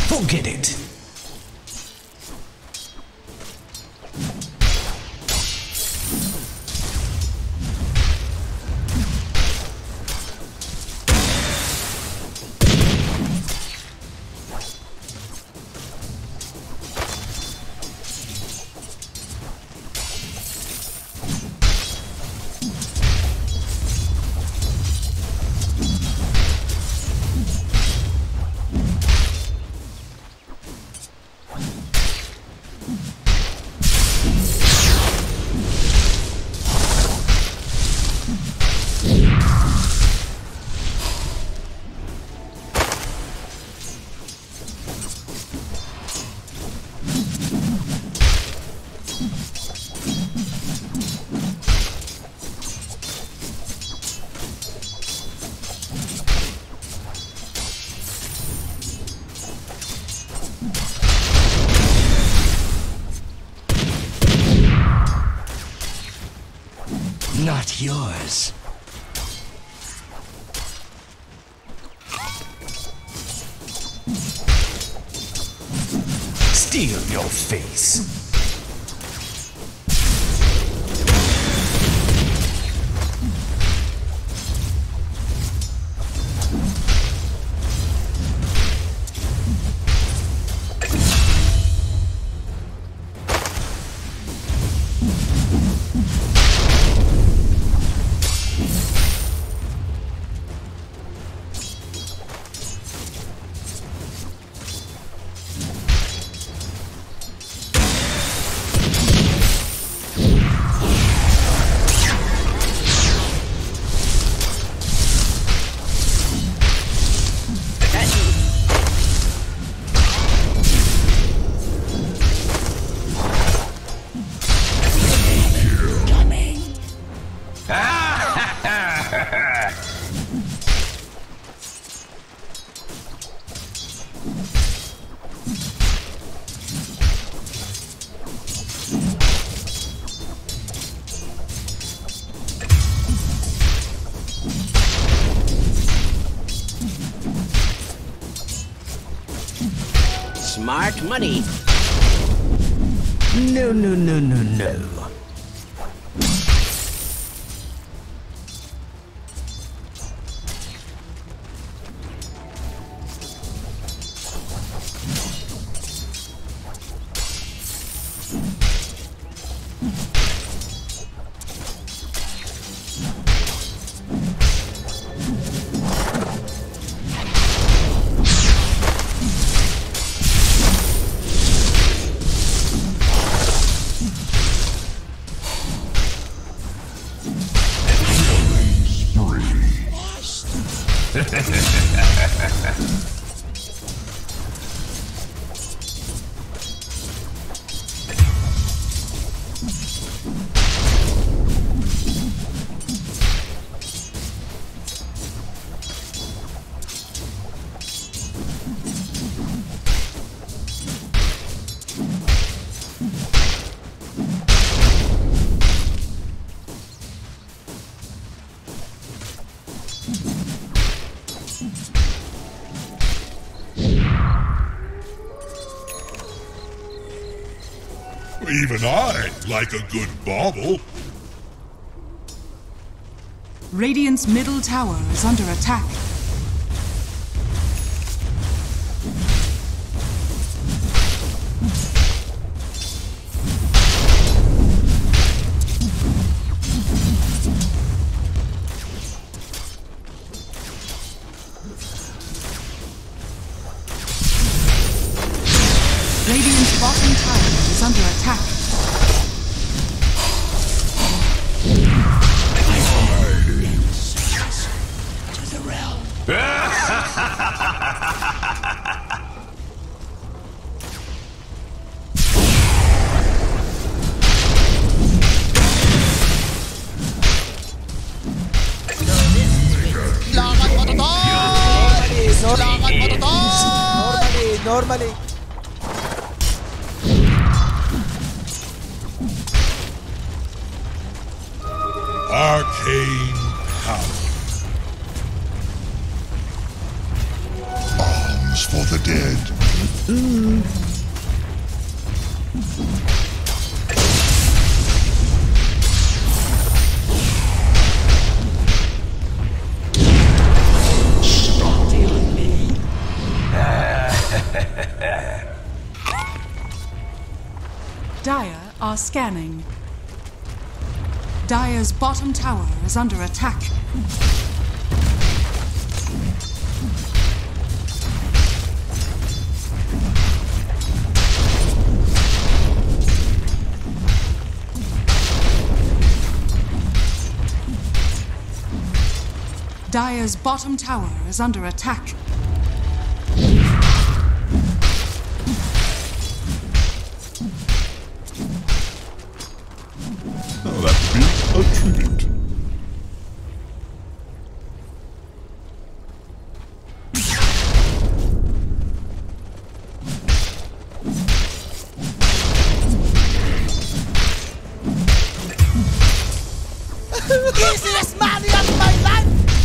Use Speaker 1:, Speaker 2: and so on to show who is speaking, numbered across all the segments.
Speaker 1: Forget it. Not yours. Steal your face.
Speaker 2: Smart money.
Speaker 1: No, no, no, no, no.
Speaker 3: Even I like a good bauble.
Speaker 4: Radiant's middle tower is under attack. Radiant's bottom tower is under attack.
Speaker 1: To the realm.
Speaker 5: Normally.
Speaker 3: Arcane power. Arms for the dead.
Speaker 4: Dire are scanning. Dire's bottom tower is under attack. Dire's bottom tower is under attack.
Speaker 3: Oh, that would be a treat.
Speaker 2: Easiest money of my life!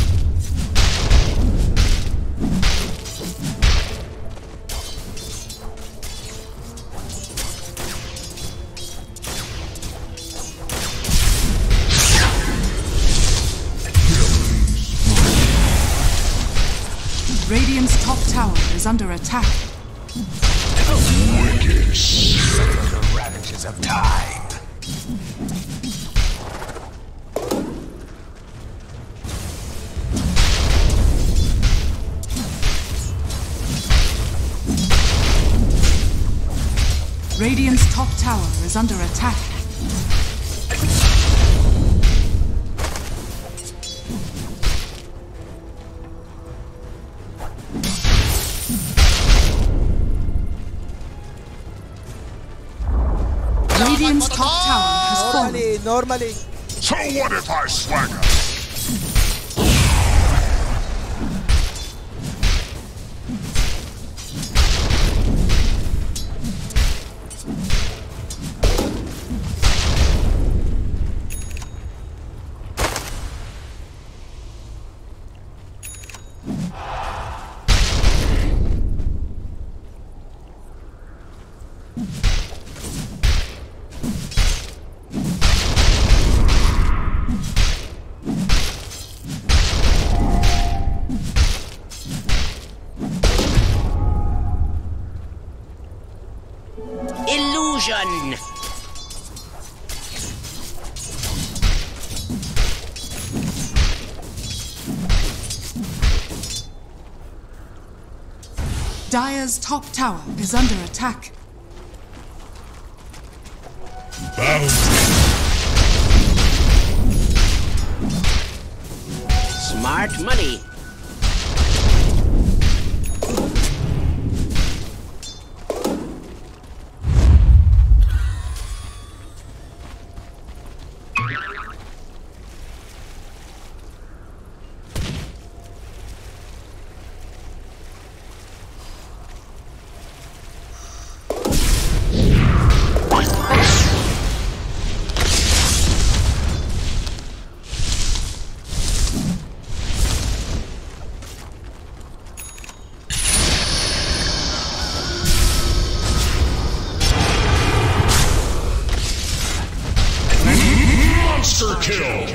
Speaker 4: Radiant's top tower is under attack.
Speaker 3: Wicked.
Speaker 1: Suffer the ravages of time.
Speaker 4: Radiant's top tower is under attack. Radiant's top tower has fallen.
Speaker 2: Normally.
Speaker 3: So what if I swagger?
Speaker 5: Illusion!
Speaker 4: Dire's top tower is under attack.
Speaker 3: Bound.
Speaker 5: Smart money.
Speaker 3: Monster kill!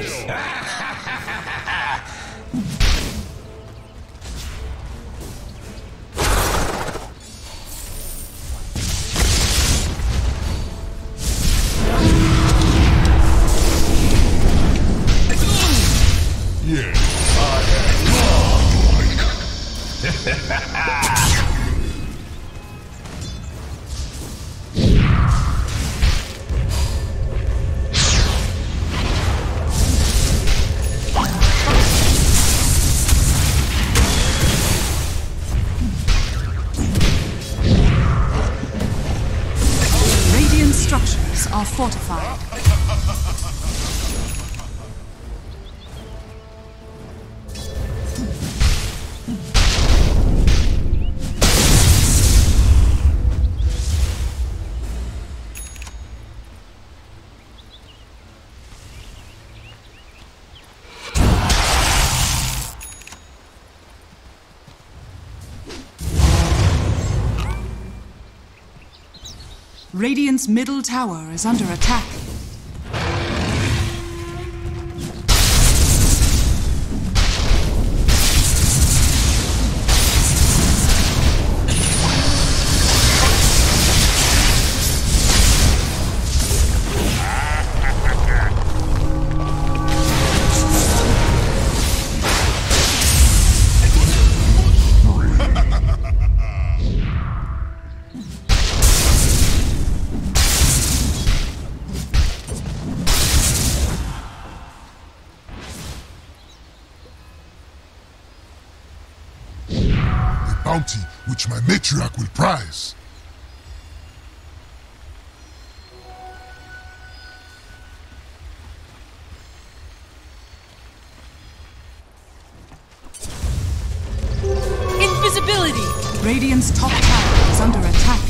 Speaker 3: Yeah.
Speaker 4: Radiant structures are fortified. Radiant's middle tower is under attack.
Speaker 3: Bounty which my matriarch will prize.
Speaker 2: Invisibility!
Speaker 4: Radiant's top tower is under attack.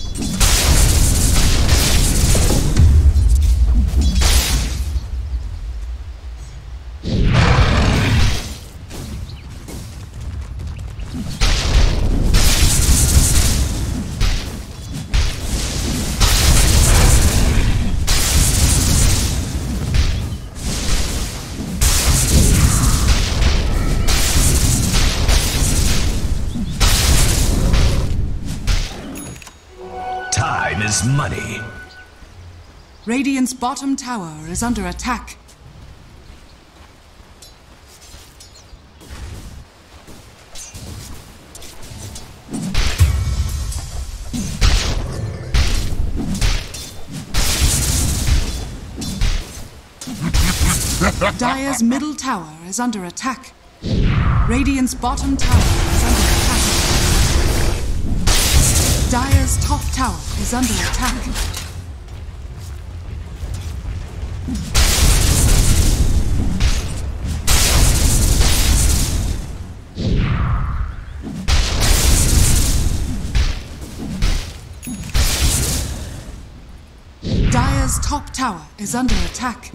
Speaker 1: Time is money.
Speaker 4: Radiant's bottom tower is under attack. Dire's middle tower is under attack. Radiant's bottom tower is under attack. Dire's top tower is under attack. Dire's top tower is under attack.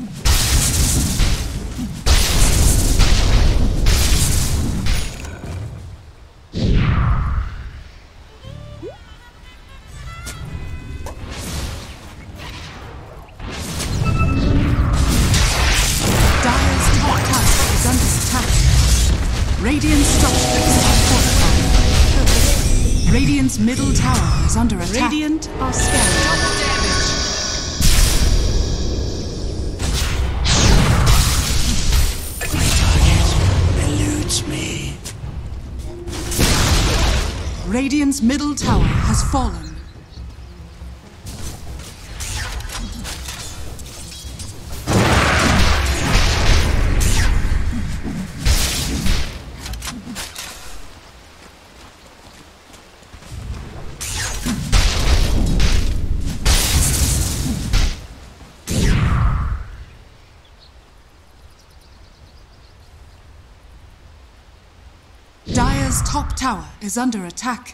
Speaker 4: Radiant's structures are fortified. Radiant's middle tower is under attack. Radiant are scared.
Speaker 2: Double damage!
Speaker 1: My target eludes me.
Speaker 4: Radiant's middle tower has fallen. Dire's top tower is under attack.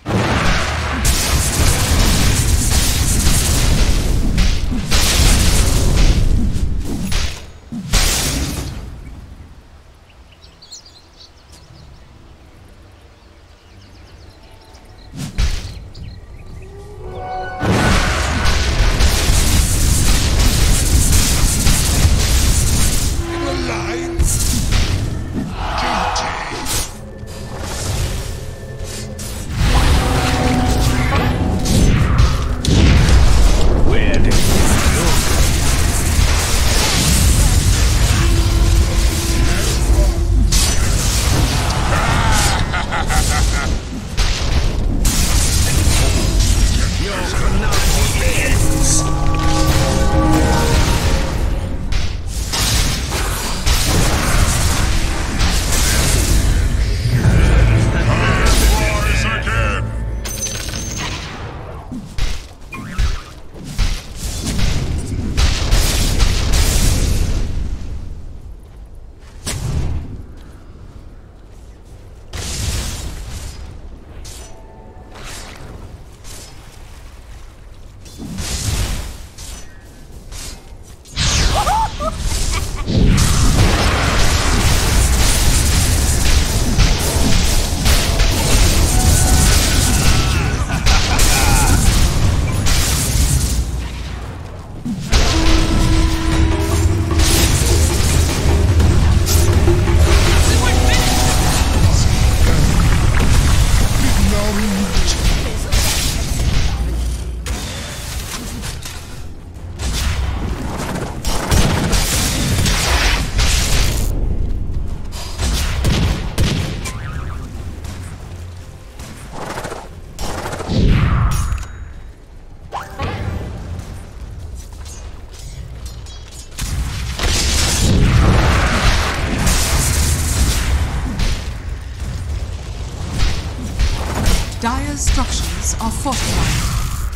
Speaker 4: Dire's structures are fortified.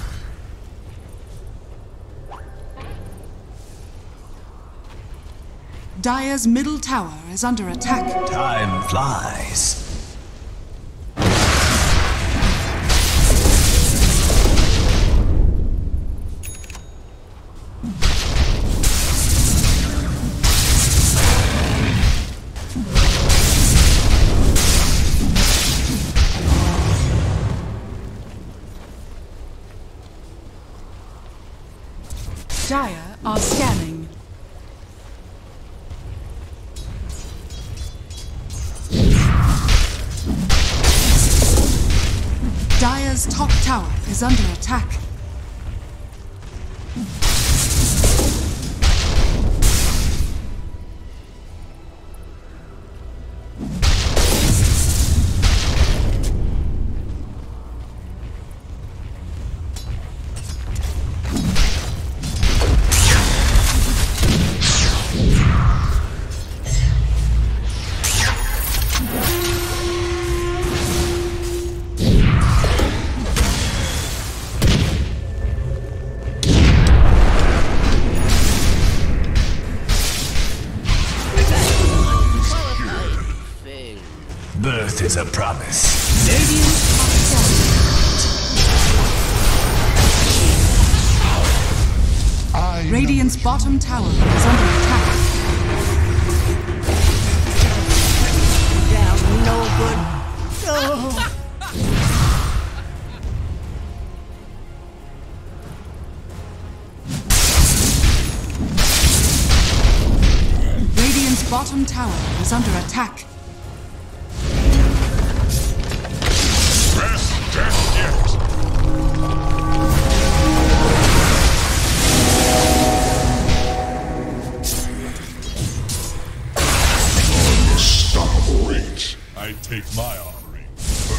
Speaker 4: Dire's middle tower is under attack.
Speaker 1: Time flies.
Speaker 4: Dire are scanning. Dire's top tower is under attack.
Speaker 1: Birth is a promise.
Speaker 4: Radiant's bottom tower is under attack.
Speaker 2: Down, no good. Oh.
Speaker 4: Radiant's bottom tower is under attack.
Speaker 3: Best death yet. Unstoppable reach. I take my offering.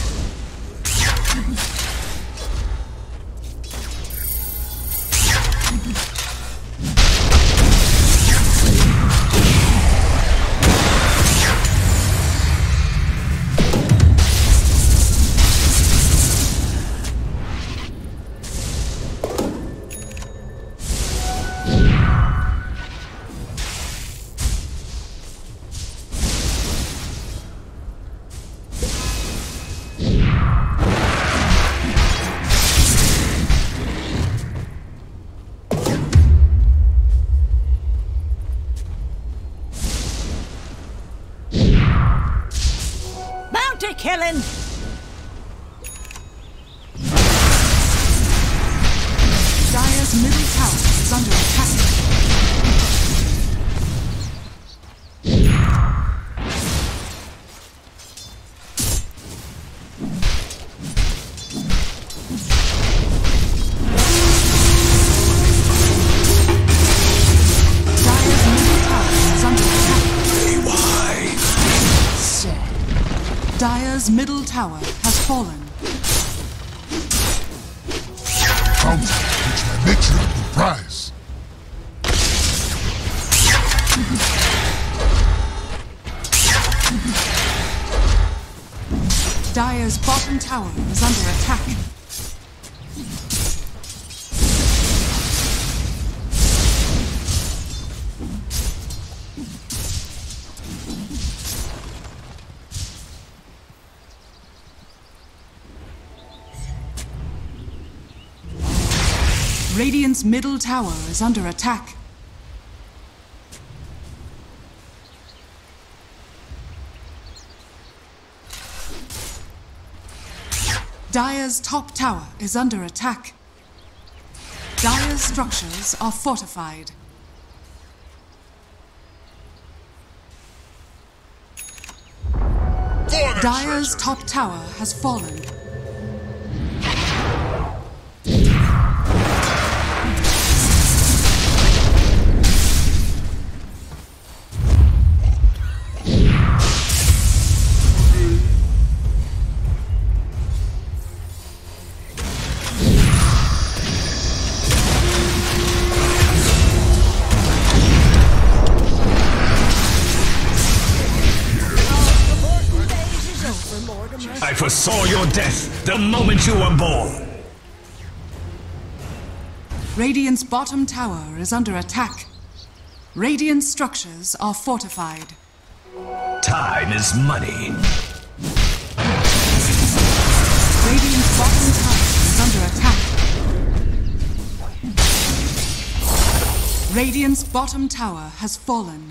Speaker 2: Bounty killing!
Speaker 4: Dire's middle tower is under attack. Dire's middle tower is under attack. Dire's middle tower has fallen.
Speaker 3: Bounty which my nature will prize.
Speaker 4: Dire's bottom tower is under attack. Radiant's middle tower is under attack. Dire's top tower is under attack. Dire's structures are fortified. Dire's top tower has fallen.
Speaker 1: I foresaw your death the moment you were born.
Speaker 4: Radiant's bottom tower is under attack. Radiant structures are fortified.
Speaker 1: Time is money.
Speaker 4: Radiant's bottom tower is under attack. Radiant's bottom tower has fallen.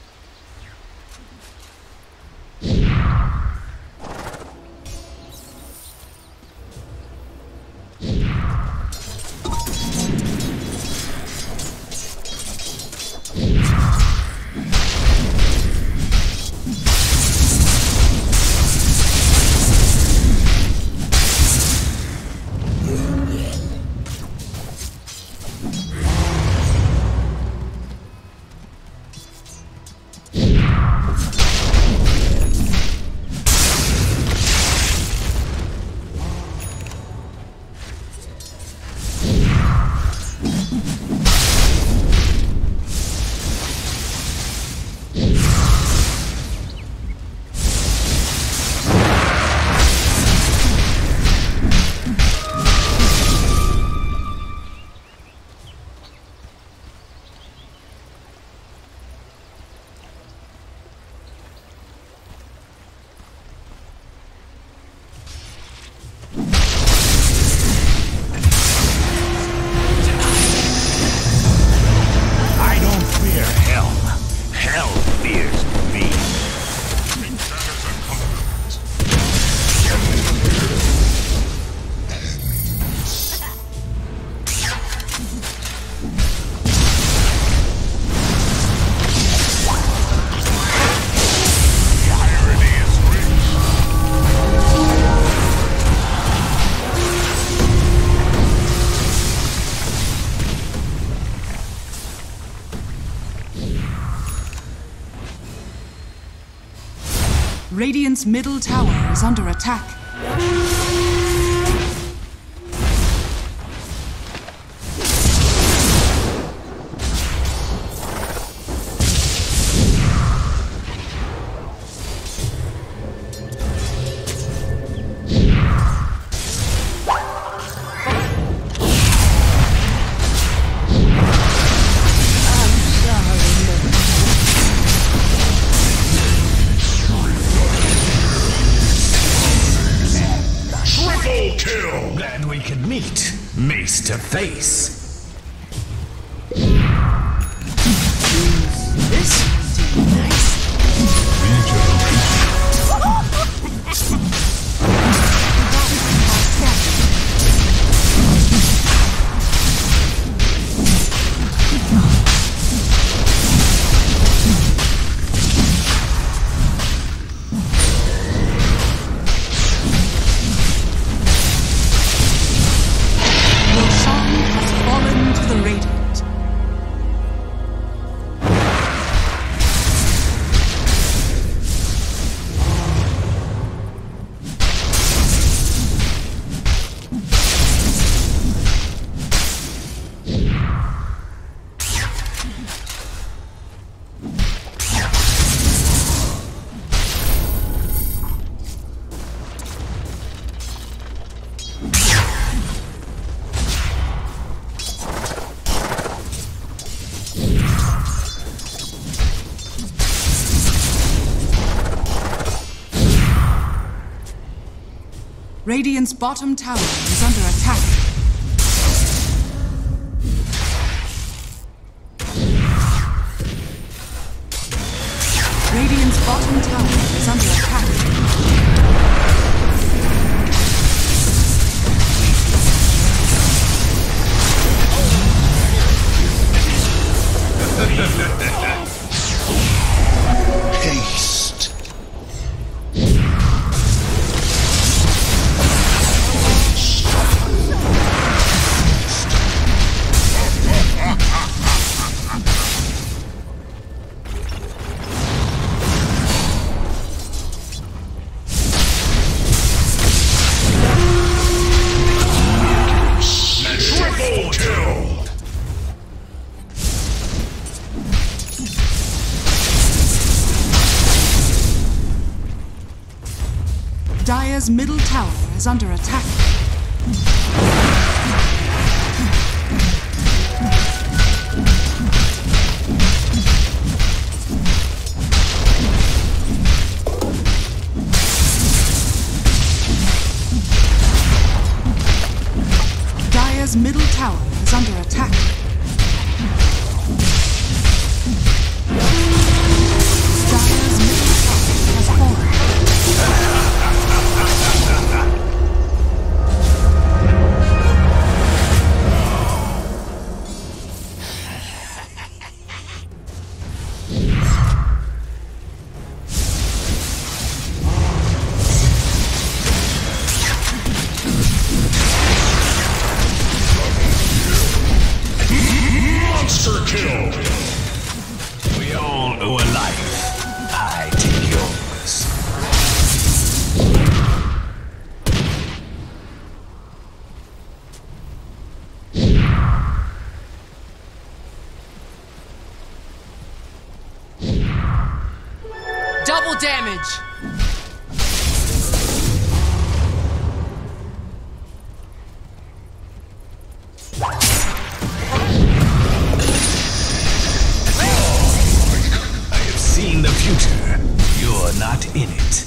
Speaker 4: Radiant's middle tower is under attack.
Speaker 1: Glad we could meet, mace to face. Radiant's bottom tower is under attack. Radiant's bottom tower is under attack.
Speaker 3: Haste.
Speaker 4: Dire's middle tower is under attack. Dire's middle tower is under attack. Dire's middle tower has fallen.
Speaker 3: Monster kill!
Speaker 1: We all owe a life. I take yours.
Speaker 2: Double damage!
Speaker 1: I have seen the future. You're not in it.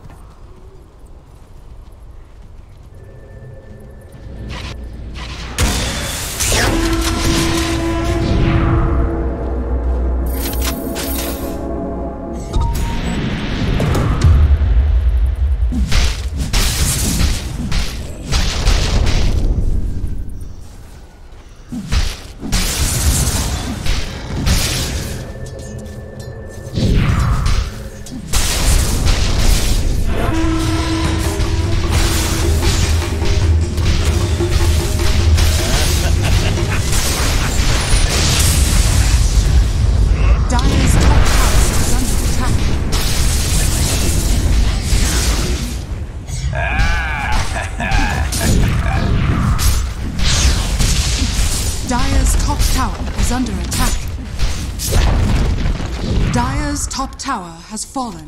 Speaker 4: Dire's top tower is under attack. Dire's top tower is under attack. Dire's top tower has fallen.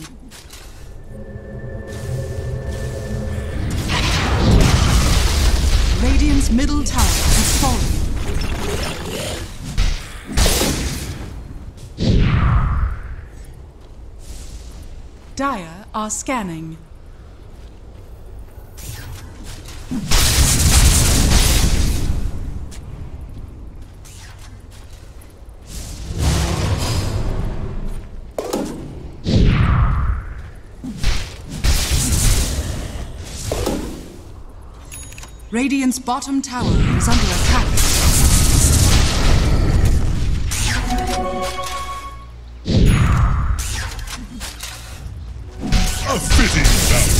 Speaker 4: Radiant's middle tower has fallen. Dire are scanning. Radiant's bottom tower is under attack.
Speaker 3: A fitting bounty.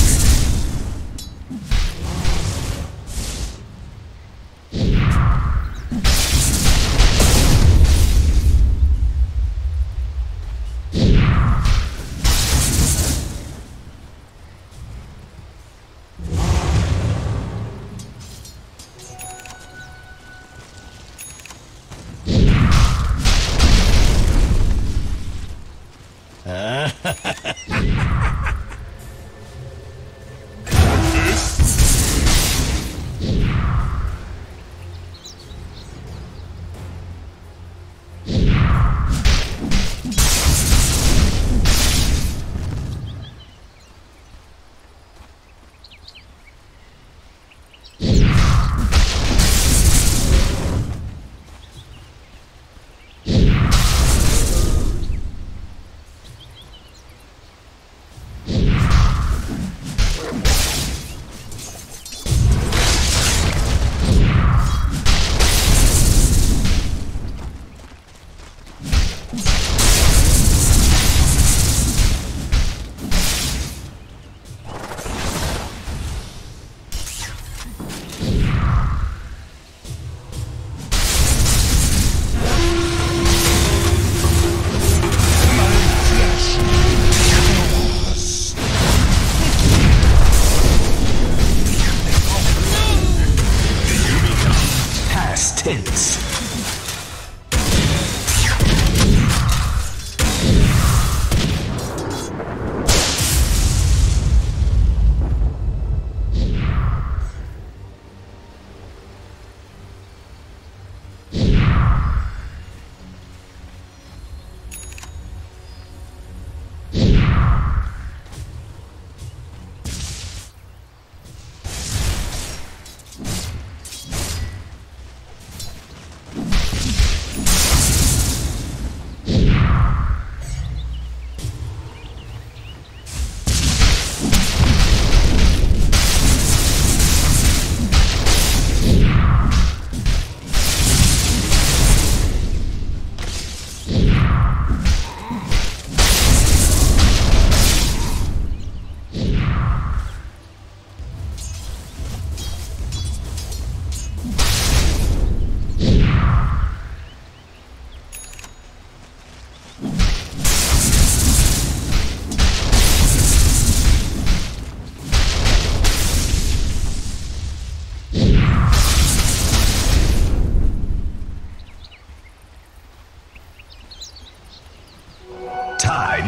Speaker 1: tense.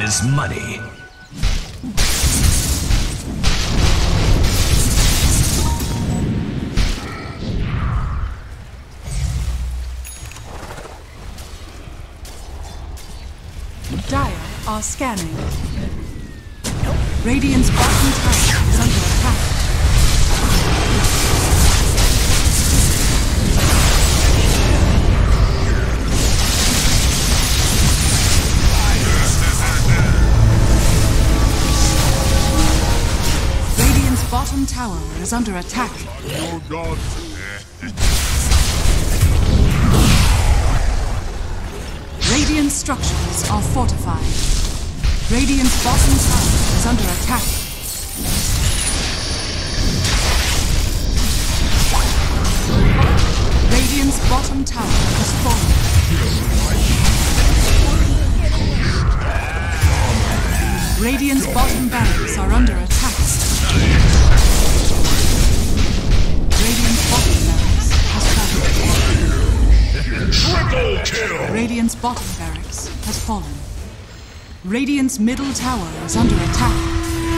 Speaker 1: is money.
Speaker 4: Dire are scanning. Radiant's bottom tower is under attack. Radiant's bottom tower is under attack.
Speaker 3: Oh God.
Speaker 4: Radiant structures are fortified. Radiant's bottom tower is under attack. Radiant's bottom tower has fallen. Radiant's bottom barracks are under attack. Radiant's bottom barracks has fallen.
Speaker 3: Triple kill.
Speaker 4: Radiant's bottom barracks has fallen. Radiant's middle tower is under attack.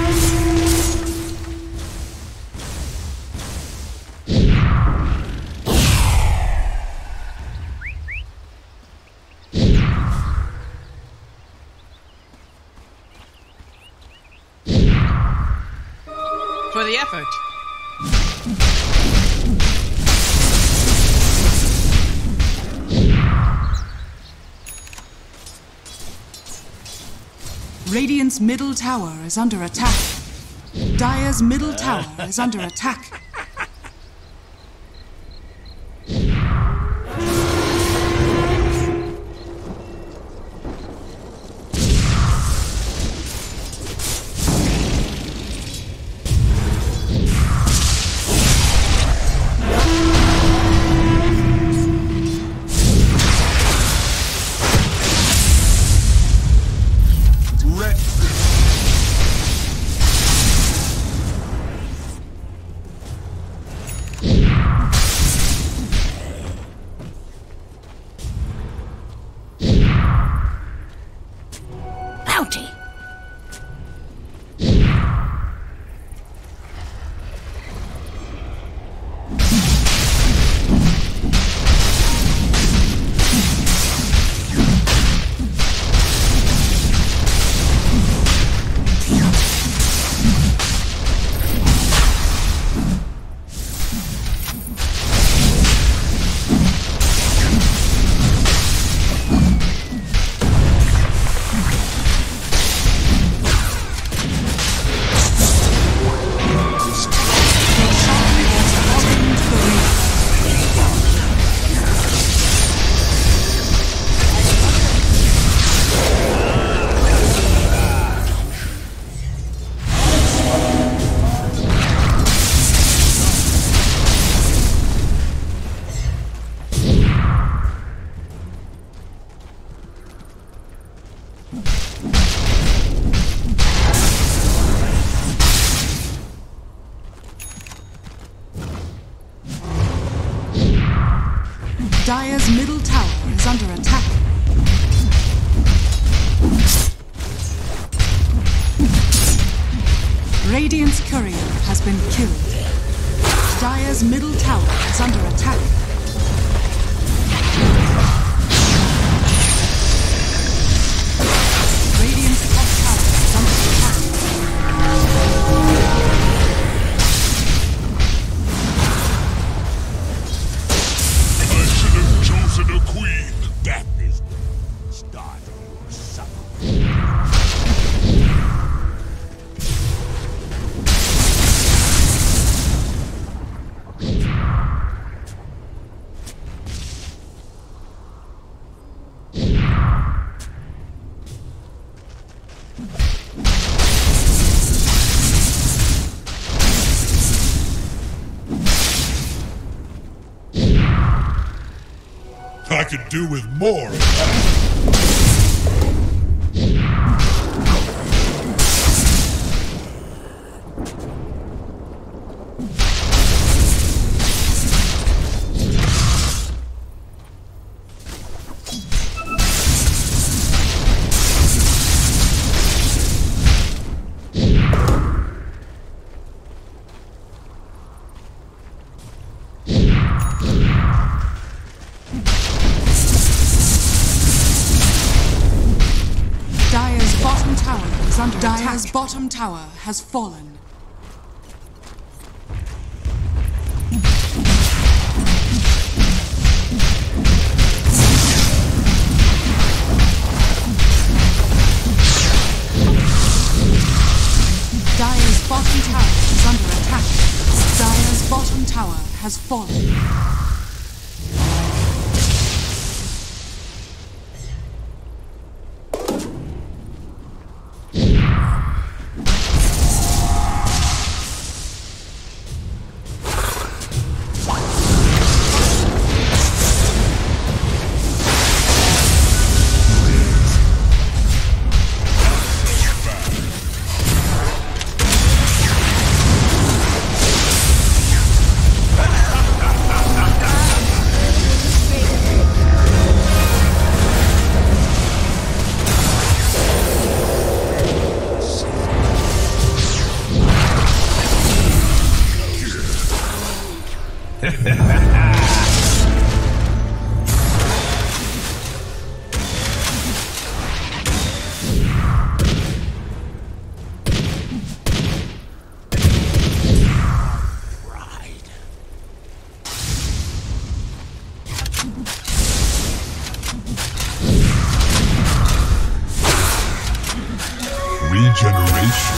Speaker 5: For the effort.
Speaker 4: Radiant's middle tower is under attack. Dire's middle tower is under attack. Dire's middle tower is under attack. Radiant's courier has been killed. Dire's middle tower is under attack. Radiant's top tower is under attack.
Speaker 3: I should have chosen a queen. That is the start of your suffering. I could do with more of that.
Speaker 4: Dire's bottom tower has fallen. Dire's bottom tower is under attack. Dire's bottom tower has fallen.
Speaker 3: Regeneration.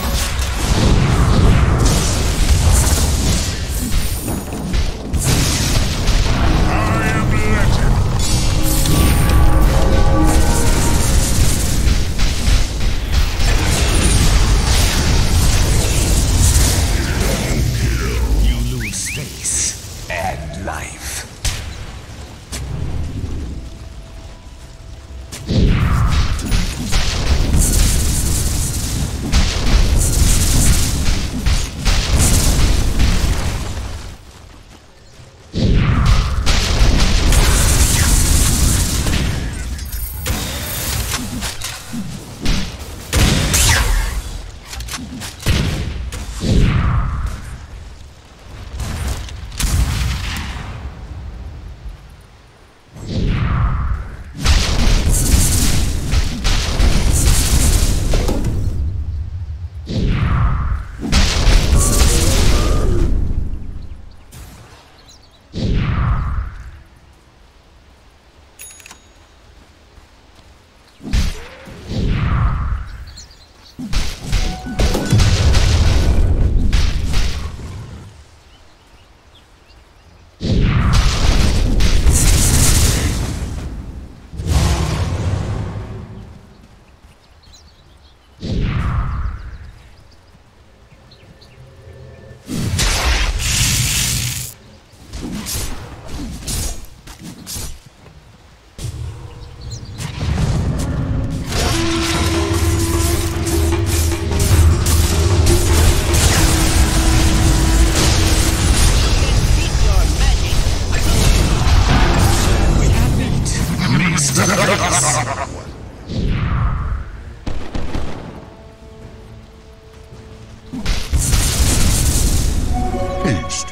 Speaker 6: Haste.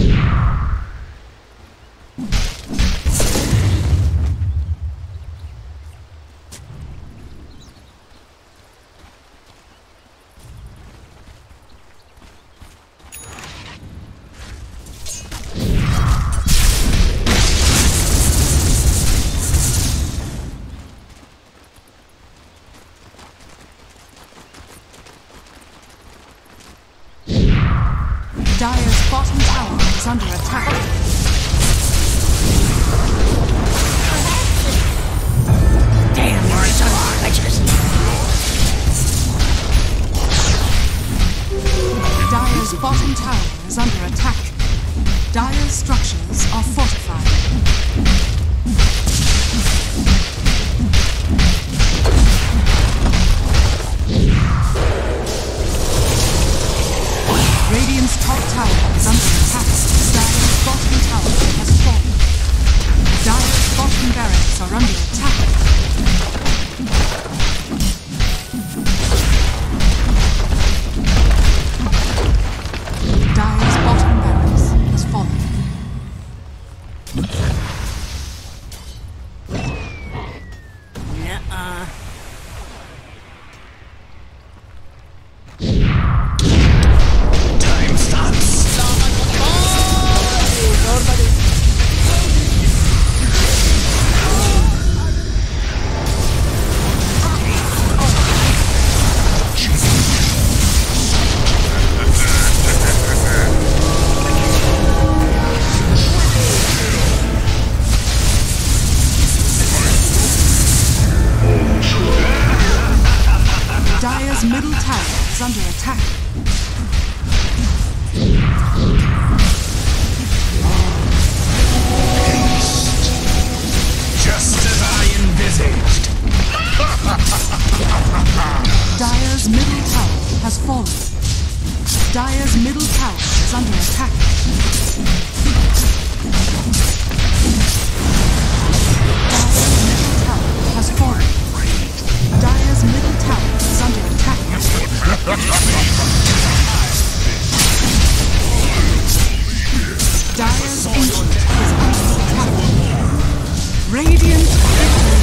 Speaker 4: Dire's bottom tower is under attack.
Speaker 2: Damn, you're so righteous.
Speaker 4: Dire's bottom tower is under attack. Dire's structures are fortified. Radiant's top tower is under attack. Dire's bottom tower has fallen. Dire's bottom barracks are under attack. Dire's bottom barracks has fallen. Has fallen. Dire's middle tower is under attack. Dire's ancient is under attack. Radiant victory.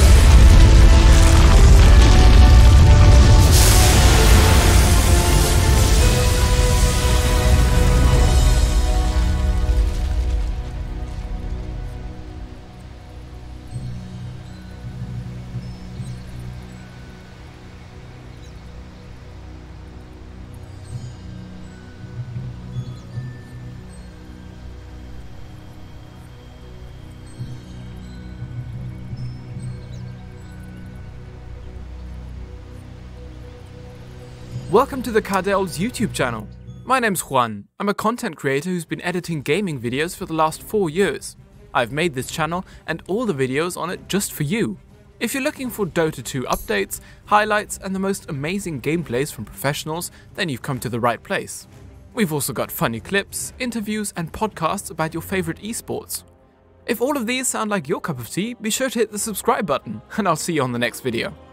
Speaker 6: Welcome to the Cardel's YouTube channel. My name's Juan. I'm a content creator who's been editing gaming videos for the last 4 years. I've made this channel and all the videos on it just for you. If you're looking for Dota 2 updates, highlights and the most amazing gameplays from professionals, then you've come to the right place. We've also got funny clips, interviews and podcasts about your favorite esports. If all of these sound like your cup of tea, be sure to hit the subscribe button and I'll see you on the next video.